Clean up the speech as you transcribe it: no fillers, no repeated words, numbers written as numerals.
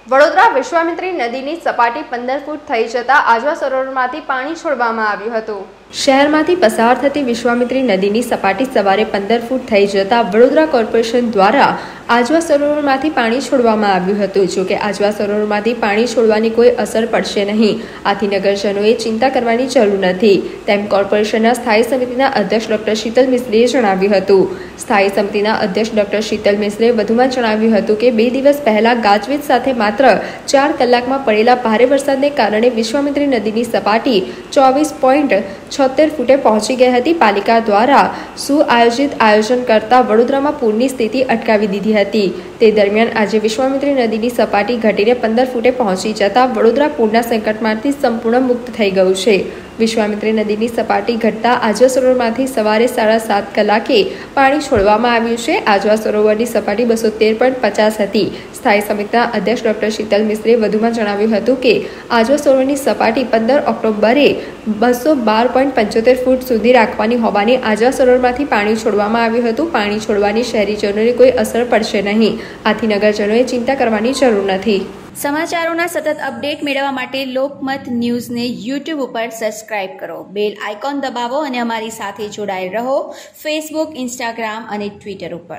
વડોદરા વિશ્વામિત્રી નદીની સપાટી 15 ફૂટ થઈ જતા આજવા સરોવરમાંથી પાણી છોડવામાં આવ્યું હતું। શહેરમાંથી પસાર થતી વિશ્વામિત્રી નદીની સપાટી સવારે 15 ફૂટ થઈ જતા વડોદરા કોર્પોરેશન દ્વારા આજવા સરોવરમાંથી પાણી છોડવામાં આવ્યું હતું। જો કે આજવા સરોવરમાંથી પાણી છોડવાની કોઈ અસર પડશે નહીં, આથી નગરજનોએ ચિંતા કરવાની જરૂર નથી, તેમ કોર્પોરેશનના સ્થાયી સમિતિના અધ્યક્ષ ડોક્ટર શીતલ મિશ્રેએ જણાવ્યું હતું। સ્થાયી સમિતિના અધ્યક્ષ ડોક્ટર શીતલ મિશ્રેએ વધુમાં જણાવ્યું હતું કે 2 દિવસ પહેલા ગાજવીજ સાથે માત્ર 4 કલાકમાં પડેલા ભારે વરસાદને કારણે વિશ્વામિત્રી નદીની સપાટી 24.76 ફૂટે પહોંચી ગઈ હતી। પાલિકા દ્વારા સુઆયોજિત આયોજન કરતા વડોદરામાં પૂરની સ્થિતિ અટકાવી દીધી હતી। તે દરમિયાન આજે વિશ્વામિત્રી નદીની સપાટી ઘટીને 15 ફૂટે પહોંચી જતા વડોદરા પૂરના સંકટમાંથી સંપૂર્ણ મુક્ત થઈ ગયું છે। વિશ્વામિત્રી નદીની સપાટી ઘટતા આજવા સરોવરમાંથી સવારે 7:30 કલાકે પાણી છોડવામાં આવ્યું છે। આજવા સરોવરની સપાટી 213.50 હતી। સ્થાયી સમિતિના અધ્યક્ષ ડોક્ટર શીતલ મિશ્રેએ વધુમાં જણાવ્યું હતું કે આજવા સરોવરની સપાટી 15 ઓક્ટોબરે 212.75 ફૂટ સુધી રાખવાની હોવાની આજવા સરોવરમાંથી પાણી છોડવામાં આવ્યું હતું। પાણી છોડવાની શહેરીજનોને કોઈ અસર પડશે નહીં, આથી નગરજનોએ ચિંતા કરવાની જરૂર નથી। સમાચારોના સતત અપડેટ મેળવવા માટે લોકમત ન્યૂઝને YouTube ઉપર સબસ્ક્રાઇબ કરો, બેલ આઇકોન દબાવો અને અમારી સાથે જોડાયેલ રહો ફેસબુક, ઇન્સ્ટાગ્રામ અને ટ્વિટર ઉપર।